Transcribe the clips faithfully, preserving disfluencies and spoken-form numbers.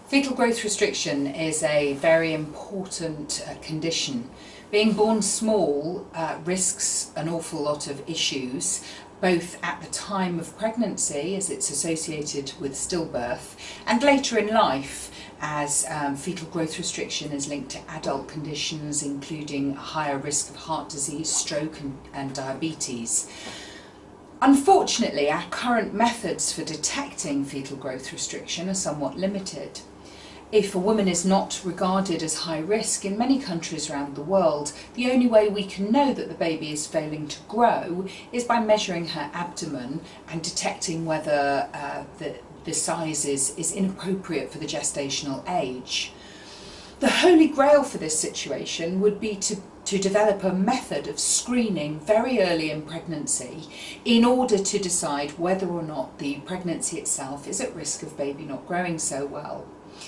Fetal growth restriction is a very important uh, condition. Being born small uh, risks an awful lot of issues, both at the time of pregnancy, as it's associated with stillbirth, and later in life, as um, fetal growth restriction is linked to adult conditions including a higher risk of heart disease, stroke and, and diabetes. Unfortunately, our current methods for detecting fetal growth restriction are somewhat limited. If a woman is not regarded as high risk in many countries around the world, the only way we can know that the baby is failing to grow is by measuring her abdomen and detecting whether uh, the, the size is, is inappropriate for the gestational age. The holy grail for this situation would be to, to develop a method of screening very early in pregnancy in order to decide whether or not the pregnancy itself is at risk of baby not growing so well.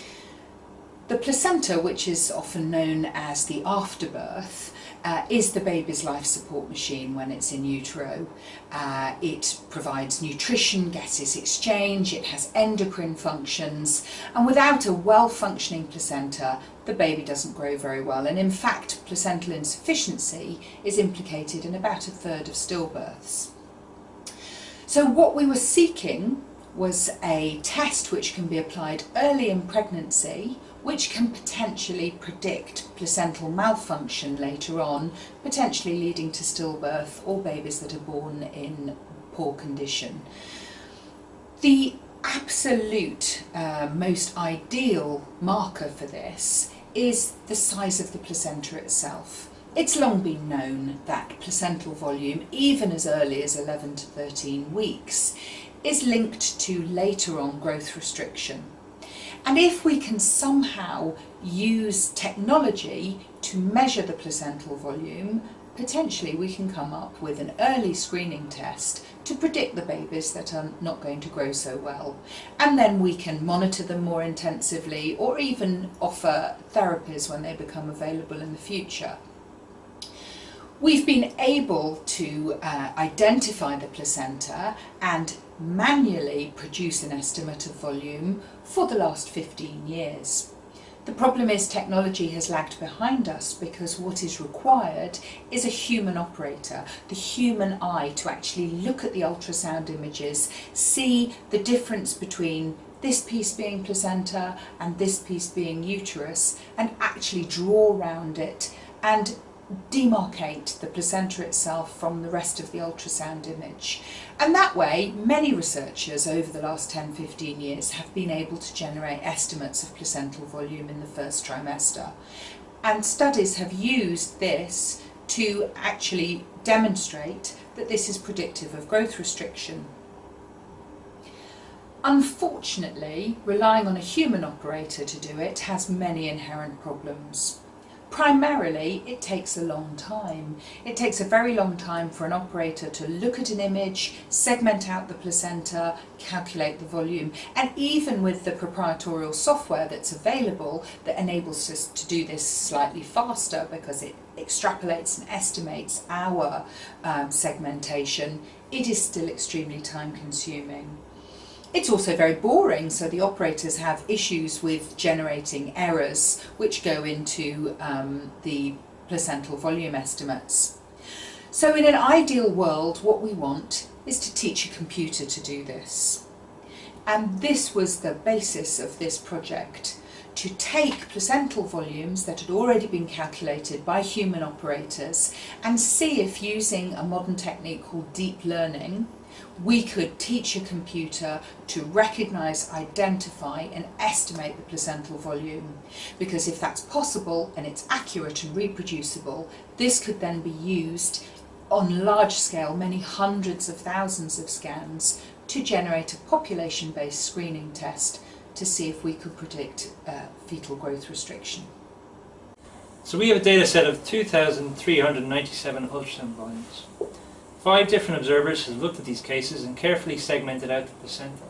The placenta, which is often known as the afterbirth, uh, is the baby's life support machine when it's in utero. Uh, it provides nutrition, gaseous exchange, it has endocrine functions, and without a well-functioning placenta, the baby doesn't grow very well. And in fact, placental insufficiency is implicated in about a third of stillbirths. So what we were seeking was a test which can be applied early in pregnancy, which can potentially predict placental malfunction later on, potentially leading to stillbirth or babies that are born in poor condition. The absolute uh, most ideal marker for this is the size of the placenta itself. It's long been known that placental volume, even as early as eleven to thirteen weeks, is linked to later on growth restriction. And if we can somehow use technology to measure the placental volume, potentially we can come up with an early screening test to predict the babies that are not going to grow so well. And then we can monitor them more intensively or even offer therapies when they become available in the future. We've been able to uh, identify the placenta and manually produce an estimate of volume for the last fifteen years. The problem is technology has lagged behind us because what is required is a human operator, the human eye, to actually look at the ultrasound images, see the difference between this piece being placenta and this piece being uterus, and actually draw around it and demarcate the placenta itself from the rest of the ultrasound image. And that way, many researchers over the last ten to fifteen years have been able to generate estimates of placental volume in the first trimester. And studies have used this to actually demonstrate that this is predictive of growth restriction. Unfortunately, relying on a human operator to do it has many inherent problems. Primarily, it takes a long time. It takes a very long time for an operator to look at an image, segment out the placenta, calculate the volume, and even with the proprietary software that's available that enables us to do this slightly faster because it extrapolates and estimates our um, segmentation, it is still extremely time consuming. It's also very boring, so the operators have issues with generating errors which go into um, the placental volume estimates. So in an ideal world, what we want is to teach a computer to do this. And this was the basis of this project, to take placental volumes that had already been calculated by human operators and see if, using a modern technique called deep learning, we could teach a computer to recognise, identify and estimate the placental volume. Because if that's possible and it's accurate and reproducible, this could then be used on large scale, many hundreds of thousands of scans, to generate a population-based screening test to see if we could predict uh, fetal growth restriction. So we have a data set of two thousand three hundred ninety-seven ultrasound volumes. Five different observers have looked at these cases and carefully segmented out the placenta.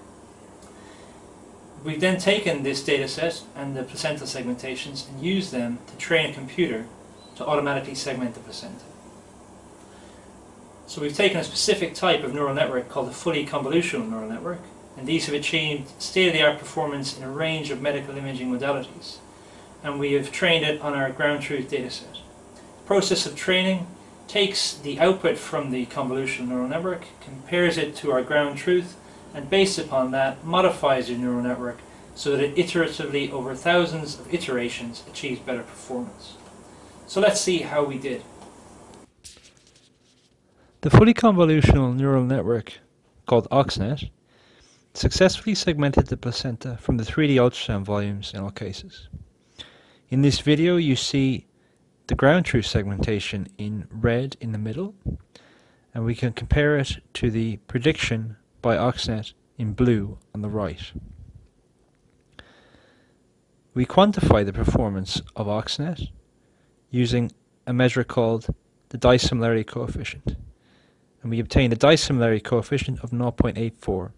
We've then taken this data set and the placental segmentations and used them to train a computer to automatically segment the placenta. So we've taken a specific type of neural network called a fully convolutional neural network, and these have achieved state-of-the-art performance in a range of medical imaging modalities, and we have trained it on our ground truth dataset. The process of training takes the output from the convolutional neural network, compares it to our ground truth, and based upon that modifies the neural network so that it iteratively, over thousands of iterations, achieves better performance. So let's see how we did. The fully convolutional neural network, called OxNet, successfully segmented the placenta from the three D ultrasound volumes in all cases. In this video you see the ground truth segmentation in red in the middle, and we can compare it to the prediction by OxNet in blue on the right. We quantify the performance of OxNet using a measure called the dissimilarity coefficient, and we obtain a dissimilarity coefficient of zero point eight four.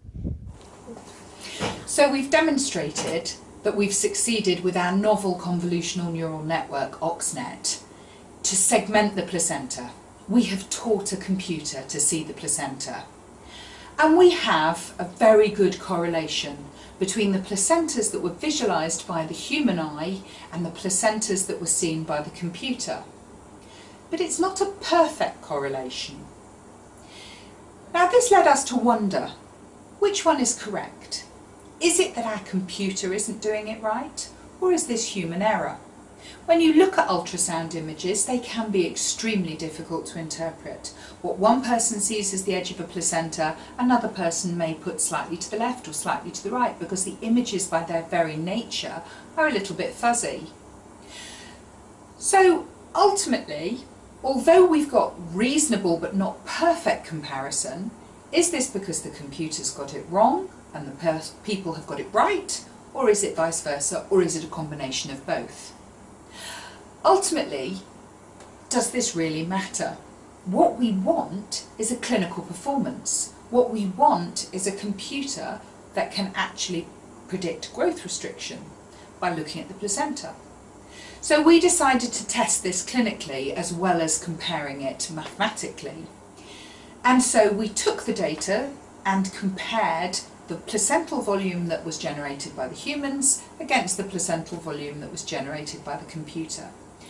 So we've demonstrated that we've succeeded with our novel convolutional neural network, OxNet, to segment the placenta. We have taught a computer to see the placenta. And we have a very good correlation between the placentas that were visualised by the human eye and the placentas that were seen by the computer. But it's not a perfect correlation. Now this led us to wonder, which one is correct? Is it that our computer isn't doing it right, or is this human error? When you look at ultrasound images, they can be extremely difficult to interpret. What one person sees as the edge of a placenta, another person may put slightly to the left or slightly to the right, because the images by their very nature are a little bit fuzzy. So ultimately, although we've got reasonable but not perfect comparison, is this because the computer's got it wrong and the people have got it right, or is it vice versa, or is it a combination of both? Ultimately, does this really matter? What we want is a clinical performance. What we want is a computer that can actually predict growth restriction by looking at the placenta. So we decided to test this clinically as well as comparing it mathematically. And so we took the data and compared the placental volume that was generated by the humans against the placental volume that was generated by the computer.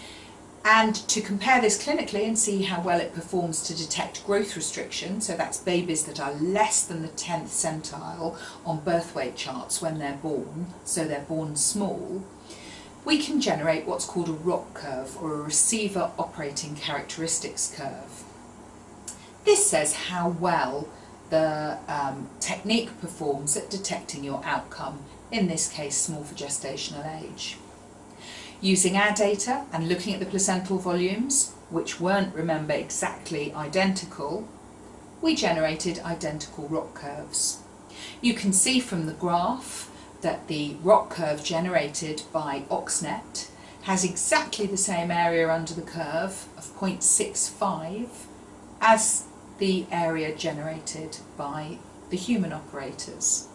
And to compare this clinically and see how well it performs to detect growth restriction, so that's babies that are less than the tenth centile on birth weight charts when they're born, so they're born small, we can generate what's called a R O C curve, or a receiver operating characteristics curve. This says how well the um, technique performs at detecting your outcome, in this case small for gestational age. Using our data and looking at the placental volumes, which weren't, remember, exactly identical, we generated identical R O C curves. You can see from the graph that the R O C curve generated by OxNet has exactly the same area under the curve of zero point six five as the area generated by the human operators.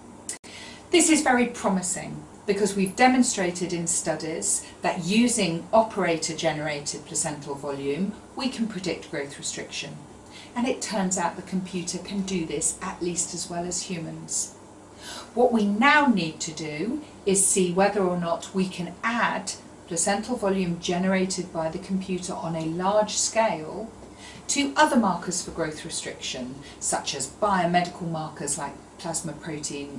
This is very promising, because we've demonstrated in studies that using operator-generated placental volume, we can predict growth restriction. And it turns out the computer can do this at least as well as humans. What we now need to do is see whether or not we can add placental volume generated by the computer on a large scale to other markers for growth restriction, such as biomedical markers like plasma protein,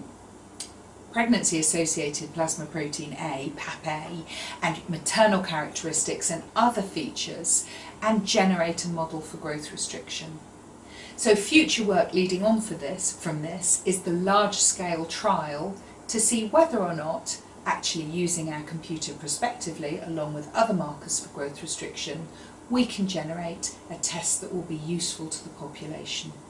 pregnancy-associated plasma protein A, P A P A, and maternal characteristics and other features, and generate a model for growth restriction. So future work leading on for this, from this is the large-scale trial to see whether or not, actually using our computer prospectively along with other markers for growth restriction, we can generate a test that will be useful to the population.